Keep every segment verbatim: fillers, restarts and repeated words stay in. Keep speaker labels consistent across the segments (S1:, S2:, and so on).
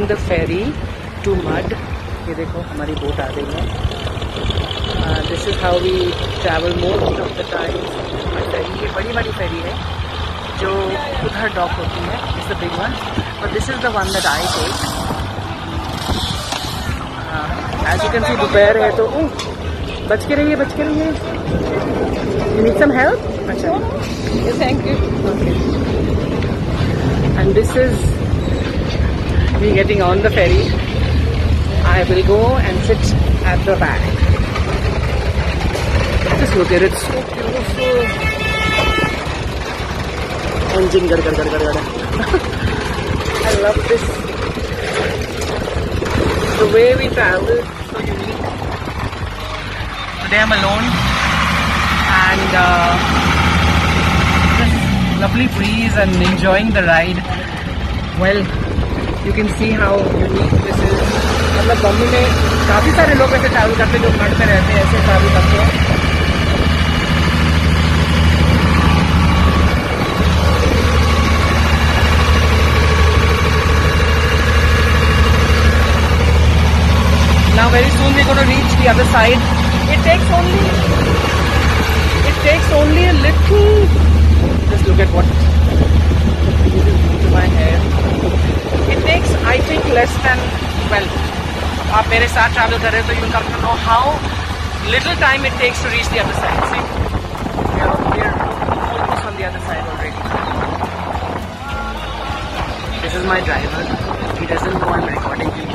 S1: Taking the ferry to Madh. ये देखो हमारी बोट आ गई है। This is how we travel most of the time. Ferry ये बड़ी वाली फेरी है जो उधर डॉक होती है, is the big one, but this is the one that I take. As you can see दोपहर है तो ओह बच के रहिए, बच के रहिए। You need some help? अच्छा, thank you. Okay, and this is we getting on the ferry. I will go and sit at the back. Just look at it, so beautiful. Engine gar gar gar gar gar. I love this. The way we travel, so unique. Today I'm alone, and uh, just lovely breeze and enjoying the ride. Well, you can see how unique this is. मतलब बॉम्बे में काफ़ी सारे लोग ऐसे travel करते हैं जो mud में रहते हैं, ऐसे ट्रैवल करते हैं। Now very soon we're going to reach the other side. It takes only it takes only a little. Just look at what to my hair. It takes, I think, less than well. आप मेरे साथ travel कर रहे हो तो you come to know how little time it takes to reach the other side. See we are almost on the other side already. This is my driver, he doesn't know I am recording him.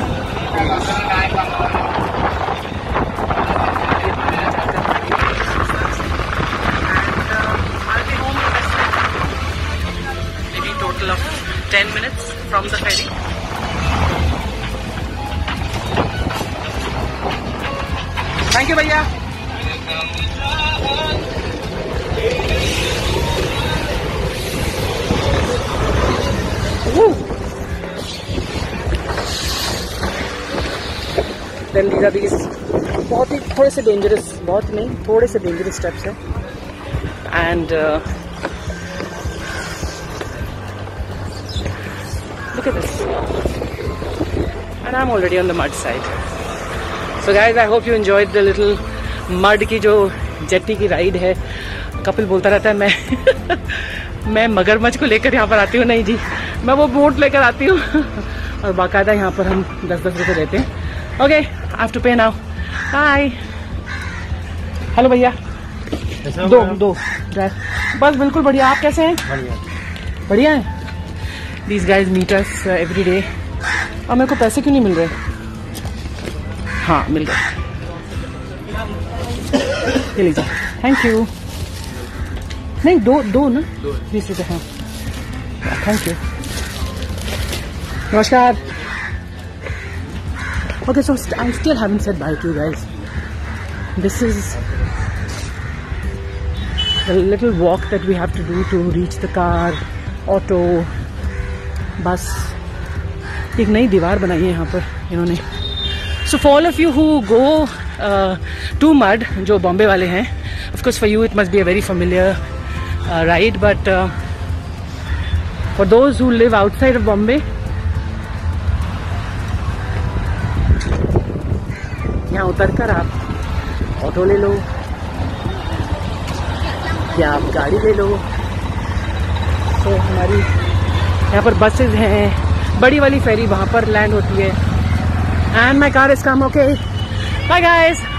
S1: Maybe total of ten minutes from the ferry. Thank you भैया। Then these are these बहुत ही थोड़े से dangerous, बहुत नहीं थोड़े से dangerous steps हैं। And look at this, and I'm already on the mud side. So guys, I hope you enjoyed the little mud की जो जेटी की राइड है। कपिल बोलता रहता है मैं मैं मगरमच्छ को लेकर यहाँ पर आती हूँ। नहीं जी, मैं वो बोट लेकर आती हूँ और बाकायदा यहाँ पर हम दस दस रुपये देते हैं। Okay, I have to pay now. Hi, hello भैया। दो दो बस, बिल्कुल बढ़िया। आप कैसे हैं? बढ़िया बढ़िया हैं। These guys meet us every day. और मेरे को पैसे क्यों नहीं मिल रहे? हाँ, मिल गया। ये लीजिए, थैंक यू। नहीं, दो दो ना, बीस रुपये। हाँ, थैंक यू। नमस्कार। Okay, so I still haven't said bye to you guys. This is the little walk that we have to do to reach the car, auto, bus. एक नई दीवार बनाई है यहाँ पर इन्होंने। So for all of you who go uh, to mud, जो बॉम्बे वाले हैं, of course for you it must be a very familiar uh, ride, but uh, for those who live outside of Bombay, यहाँ उतर कर आप auto ले लो या आप गाड़ी ले लो। तो हमारी यहाँ पर बसेज हैं, बड़ी वाली फेरी वहाँ पर लैंड होती है। And my car is come, okay. Bye guys.